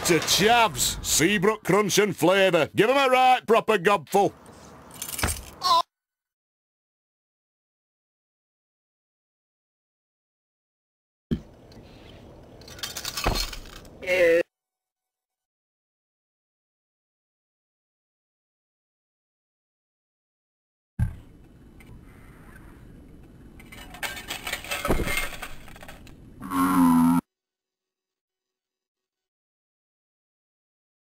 to Chavs. Seabrook crunch and flavour. Give 'em a right proper gobful.